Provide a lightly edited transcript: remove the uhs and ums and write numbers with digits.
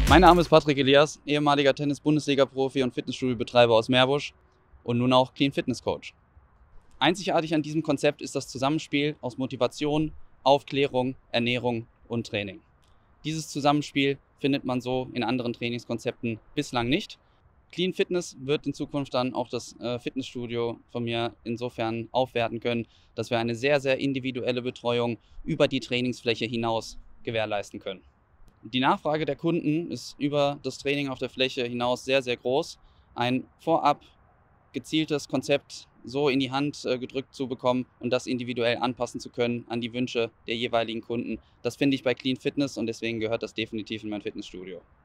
Mein Name ist Patrick Elias, ehemaliger Tennis-Bundesliga-Profi und Fitnessstudio-Betreiber aus Meerbusch und nun auch Clean Fitness Coach. Einzigartig an diesem Konzept ist das Zusammenspiel aus Motivation, Aufklärung, Ernährung und Training. Dieses Zusammenspiel findet man so in anderen Trainingskonzepten bislang nicht. Clean Fitness wird in Zukunft dann auch das Fitnessstudio von mir insofern aufwerten können, dass wir eine sehr, sehr individuelle Betreuung über die Trainingsfläche hinaus gewährleisten können. Die Nachfrage der Kunden ist über das Training auf der Fläche hinaus sehr, sehr groß. Ein vorab gezieltes Konzept so in die Hand gedrückt zu bekommen und das individuell anpassen zu können an die Wünsche der jeweiligen Kunden, das finde ich bei Clean Fitness und deswegen gehört das definitiv in mein Fitnessstudio.